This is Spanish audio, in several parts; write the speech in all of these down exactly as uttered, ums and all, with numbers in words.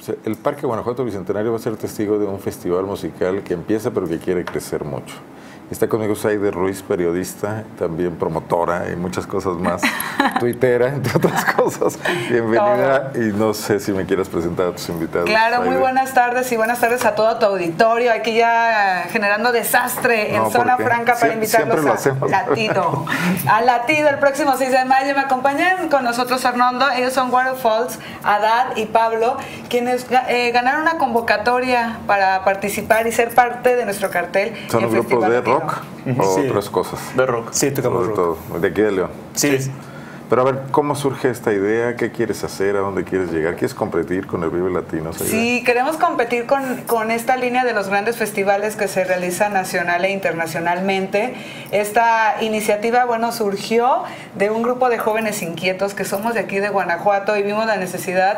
sea, el Parque Guanajuato Bicentenario va a ser testigo de un festival musical que empieza pero que quiere crecer mucho. Está conmigo Saide Ruiz, periodista, también promotora y muchas cosas más, tuitera, entre otras cosas. Bienvenida. Todo. Y no sé si me quieras presentar a tus invitados. Claro, Saide. Muy buenas tardes y buenas tardes a todo tu auditorio. Aquí ya generando desastre en no, Zona Franca para invitarlos a Latido. A Latido el próximo seis de mayo. Me acompañan con nosotros Arnoldo. Ellos son Waterfalls, Adad y Pablo, quienes eh, ganaron una convocatoria para participar y ser parte de nuestro cartel. Son un grupo de rock. ¿O sí. otras cosas? De rock. Sí, tocamos rock. Todo. De aquí de León. Sí. sí. Pero a ver, ¿cómo surge esta idea? ¿Qué quieres hacer? ¿A dónde quieres llegar? ¿Quieres competir con el Vive Latino? Sí, queremos competir con, con esta línea de los grandes festivales que se realizan nacional e internacionalmente. Esta iniciativa, bueno, surgió de un grupo de jóvenes inquietos que somos de aquí de Guanajuato y vimos la necesidad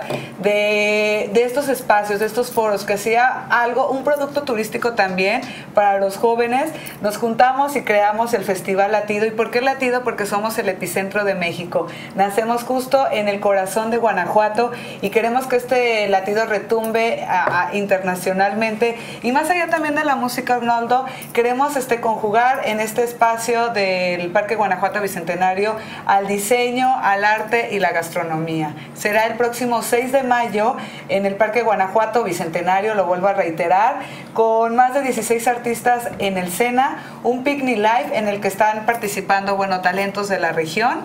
de, de estos espacios, de estos foros, que hacía algo, un producto turístico también para los jóvenes. Nos juntamos y creamos el Festival Latido. ¿Y por qué Latido? Porque somos el epicentro de México. Nacemos justo en el corazón de Guanajuato y queremos que este latido retumbe a, a, internacionalmente. Y más allá también de la música, Arnoldo, queremos este, conjugar en este espacio del Parque Guanajuato Bicentenario al diseño, al arte y la gastronomía. Será el próximo seis de mayo en el Parque Guanajuato Bicentenario, lo vuelvo a reiterar, con más de dieciséis artistas en el SENA, un picnic live en el que están participando, bueno, talentos de la región.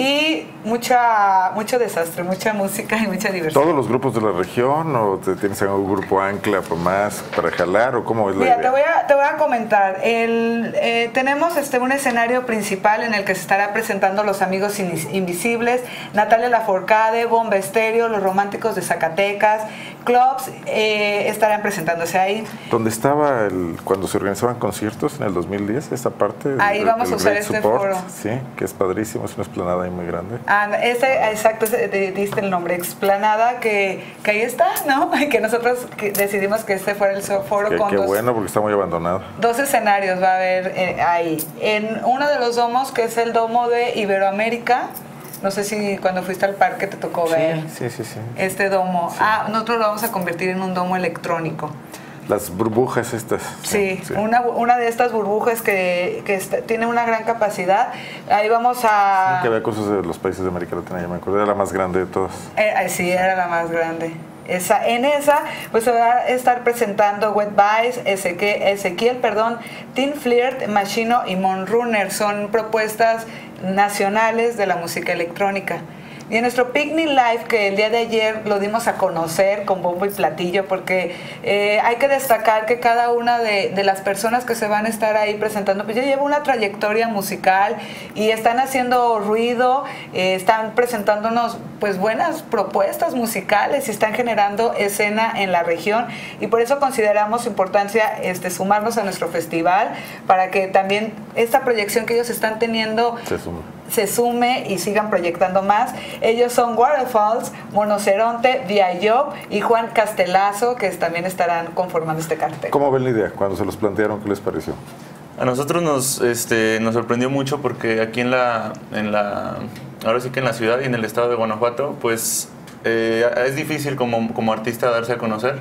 Y mucha, mucho desastre, mucha música y mucha diversión. ¿Todos los grupos de la región o te tienes algún grupo ancla más para jalar o cómo es la Mira, idea? Te voy a, te voy a comentar. El, eh, tenemos este, un escenario principal en el que se estará presentando Los Amigos Invisibles, Natalia Lafourcade, Bomba Estéreo, Los Románticos de Zacatecas, Clubs eh, estarán presentándose ahí. ¿Dónde estaba el, cuando se organizaban conciertos en el dos mil diez? Esta parte. Ahí el, vamos el a usar Great este Support, foro. Sí, que es padrísimo, es una explanada ahí muy grande. Ah, ese, exacto, ese, diste el nombre, explanada, que, que ahí está, ¿no? Que nosotros que decidimos que este fuera el foro que, con Qué dos, bueno, porque está muy abandonado. Dos escenarios va a haber eh, ahí. En uno de los domos, que es el domo de Iberoamérica. No sé si cuando fuiste al parque te tocó sí, ver sí, sí, sí. este domo. Sí. Ah, nosotros lo vamos a convertir en un domo electrónico. Las burbujas estas. Sí, sí. Una, una de estas burbujas que, que está, tiene una gran capacidad. Ahí vamos a... Sí, que había cosas de los países de América Latina, ya me acuerdo, era la más grande de todas. Eh, sí, era la más grande. Esa, en esa, pues se va a estar presentando Wet Vice, Ezequiel, Ezequiel perdón, Teen Flirt, Machino y Monrunner. Son propuestas nacionales de la música electrónica. Y en nuestro Picnic Live, que el día de ayer lo dimos a conocer con bombo y platillo, porque eh, hay que destacar que cada una de, de las personas que se van a estar ahí presentando, pues ya lleva una trayectoria musical y están haciendo ruido, eh, están presentándonos pues buenas propuestas musicales y están generando escena en la región. Y por eso consideramos importancia este, sumarnos a nuestro festival, para que también esta proyección que ellos están teniendo se sume, se sume y sigan proyectando más. Ellos son Waterfalls, Monoceronte, Viayob y Juan Castelazo, que también estarán conformando este cartel. ¿Cómo ven la idea? Cuando se los plantearon, ¿qué les pareció? A nosotros nos, este, nos sorprendió mucho porque aquí en la, en la, ahora sí que en la ciudad y en el estado de Guanajuato, pues eh, es difícil como, como artista darse a conocer.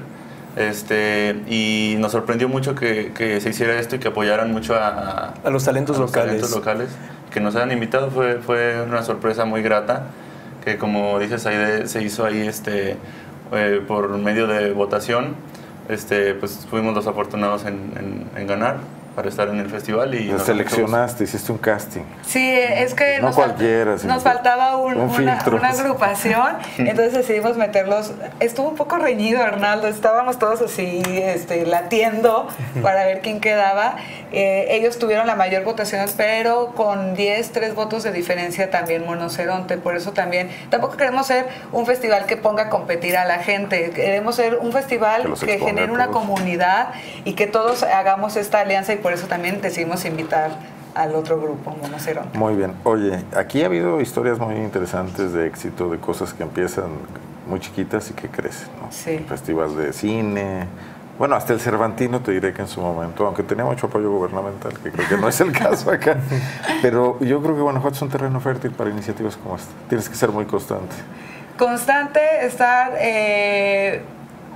Este, y nos sorprendió mucho que, que se hiciera esto y que apoyaran mucho a, a los talentos a los locales. talentos locales. Que nos hayan invitado fue, fue una sorpresa muy grata, que como dices, ahí se hizo ahí este, eh, por medio de votación. Este, pues fuimos los afortunados en, en, en ganar para estar en el festival. Y nos seleccionaste, hiciste un casting. Sí, es que no nos, cualquiera, fal nos faltaba un, un una, una agrupación, entonces decidimos meterlos. Estuvo un poco reñido, Arnaldo, estábamos todos así este, latiendo para ver quién quedaba. Eh, ellos tuvieron la mayor votación, pero con diez, tres votos de diferencia también Monoceronte. Por eso también, tampoco queremos ser un festival que ponga a competir a la gente, queremos ser un festival que, que genere una comunidad y que todos hagamos esta alianza, y por eso también decidimos invitar al otro grupo, Monoceronte. Muy bien. Oye, aquí ha habido historias muy interesantes de éxito, de cosas que empiezan muy chiquitas y que crecen, ¿no? Sí. El festival de cine, bueno, hasta el Cervantino te diré que en su momento, aunque tenía mucho apoyo gubernamental, que creo que no es el caso acá, pero yo creo que Guanajuato es un terreno fértil para iniciativas como esta. Tienes que ser muy constante. Constante, estar... Eh,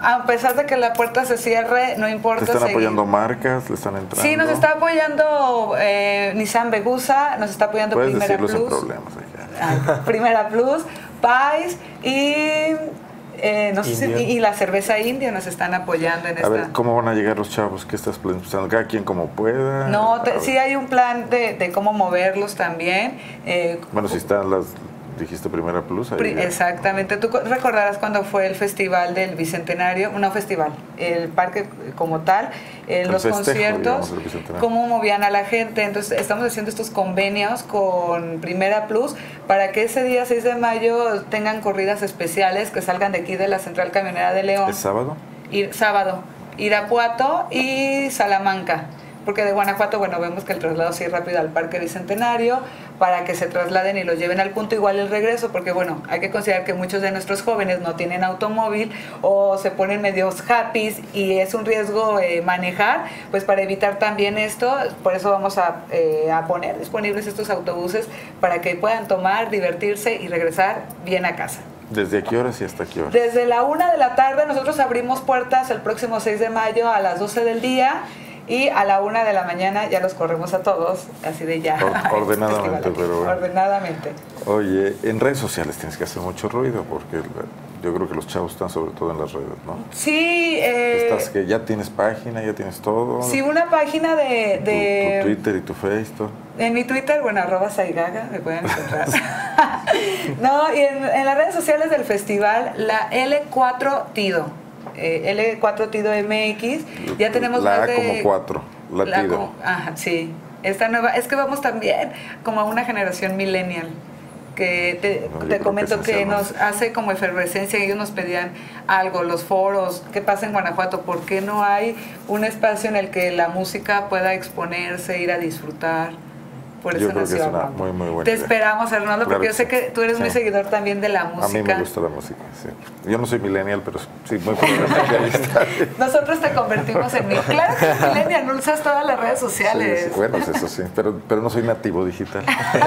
a pesar de que la puerta se cierre, no importa. ¿Te están seguir. apoyando marcas? ¿Le están entrando? Sí, nos está apoyando eh, Nissan Vegusa, nos está apoyando Puedes Primera decirlo Plus. sin problemas. Ah, Primera Plus, Pais y, eh, no sé si, y, y la cerveza india nos están apoyando en A esta. ver, ¿cómo van a llegar los chavos? ¿Qué estás pensando? ¿Cada quien como pueda? No, te, sí hay un plan de, de cómo moverlos también. Eh, Bueno, si están las... Dijiste Primera Plus. Ahí Pri- ya. Exactamente. Tú recordarás cuando fue el festival del Bicentenario, no festival, el parque como tal, eh, El los festejo, conciertos, digamos, del Bicentenario. cómo movían a la gente. Entonces estamos haciendo estos convenios con Primera Plus para que ese día seis de mayo tengan corridas especiales que salgan de aquí de la Central Camionera de León. ¿Es sábado? Ir, sábado, Irapuato y Salamanca. Porque de Guanajuato, bueno, vemos que el traslado sí es rápido al Parque Bicentenario para que se trasladen y los lleven al punto, igual el regreso, porque bueno, hay que considerar que muchos de nuestros jóvenes no tienen automóvil o se ponen medios happy y es un riesgo eh, manejar, pues para evitar también esto, por eso vamos a, eh, a poner disponibles estos autobuses para que puedan tomar, divertirse y regresar bien a casa. ¿Desde qué horas y hasta qué horas? Desde la una de la tarde, nosotros abrimos puertas el próximo seis de mayo a las doce del día. Y a la una de la mañana ya los corremos a todos, así de ya. Or- ordenadamente, pero bueno. Ordenadamente. Oye, en redes sociales tienes que hacer mucho ruido porque yo creo que los chavos están sobre todo en las redes, ¿no? Sí. Eh, Estás que ya tienes página, ya tienes todo. Sí, una página de... Tu, de tu Twitter y tu Facebook. todo. En mi Twitter, bueno, arroba Saigaga, me pueden encontrar. No, y en, en las redes sociales del festival, la L cuatro Tido. Eh, L cuatro Tido M X, ya tenemos la más A de... como cuatro, latido. como, ajá, sí. Esta nueva, es que vamos también como a una generación millennial, que te, No, yo te creo comento que que, esencialmente. nos hace como efervescencia, ellos nos pedían algo, los foros, ¿qué pasa en Guanajuato? ¿Por qué no hay un espacio en el que la música pueda exponerse, ir a disfrutar? Por Yo eso creo que nació es una Arnoldo. muy, muy buena Te idea. esperamos, Arnoldo, Claro porque que yo sé sí. que tú eres Sí. muy seguidor también de la música. A mí me gusta la música, sí. Yo no soy millennial, pero sí, muy probablemente ahí está. Nosotros te convertimos en mí. Claro que eres millennial, no usas todas las redes sociales. Sí, sí, bueno, eso sí, pero, pero no soy nativo digital.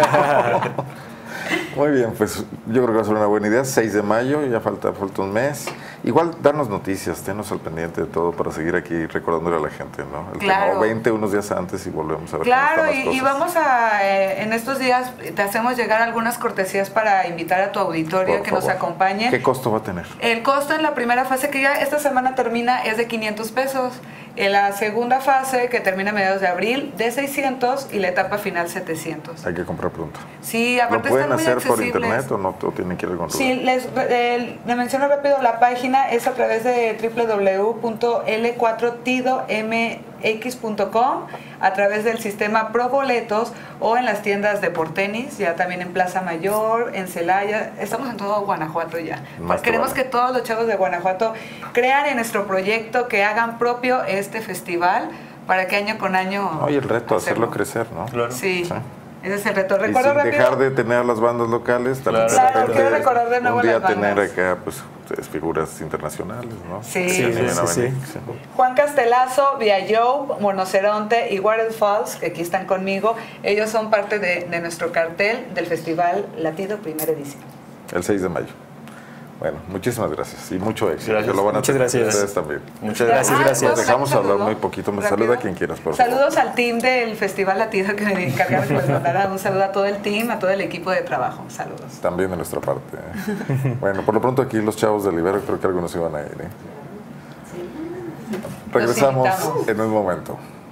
Muy bien, pues yo creo que va a ser una buena idea. seis de mayo, ya falta, falta un mes. Igual, darnos noticias, tenos al pendiente de todo para seguir aquí recordándole a la gente, ¿no? El Claro. tema, o veinte unos días antes y volvemos a ver Claro, cómo están y, las y cosas. vamos a, eh, en estos días te hacemos llegar algunas cortesías para invitar a tu auditorio Por que nos favor. acompañen. ¿Qué costo va a tener? El costo en la primera fase, que ya esta semana termina, es de quinientos pesos. En la segunda fase, que termina a mediados de abril, de seiscientos y la etapa final setecientos. Hay que comprar pronto. Sí, ¿Lo aparte pueden están muy hacer por accesibles. internet o no? ¿O tienen que ir con Sí, les, eh, le menciono rápido, la página es a través de doble u doble u doble u punto l cuatro tido m x punto com, a través del sistema Pro Boletos o en las tiendas de Portenis, ya también en Plaza Mayor, en Celaya, estamos en todo Guanajuato ya. Más te Queremos vale. que todos los chavos de Guanajuato crean en nuestro proyecto, que hagan propio este festival para que año con año... Oye, el reto, hacerlo hacerlo. crecer, ¿no? Claro. Sí, Sí. ese es el reto. Y Recuerdo sin rápido... dejar de tener a las bandas locales, también Claro. de Claro, repente quiero recordar de nuevo un día las bandas. tener acá pues es figuras internacionales, ¿no? Sí. Que Sí, animen sí, a sí, venir, sí. sí. Juan Castelazo, Via Joe, Monoceronte y Water Falls, que aquí están conmigo, ellos son parte de, de nuestro cartel del Festival Latido Primera Edición. El seis de mayo. Bueno, muchísimas gracias y mucho éxito. Gracias. Que lo van a Muchas tener gracias. ustedes también. Muchas Gracias, Ah, gracias. ¿puedo Dejamos dar un hablar saludo? muy poquito. Me Rápido. saluda a quien quieras, por favor. Saludos al team del Festival Latido, que me encargaron que les mandara un saludo a todo el team, a todo el equipo de trabajo. Saludos. También de nuestra parte. ¿eh? Bueno, por lo pronto aquí los chavos del Ibero, creo que algunos iban a ir. ¿eh? Regresamos invitamos. en un momento.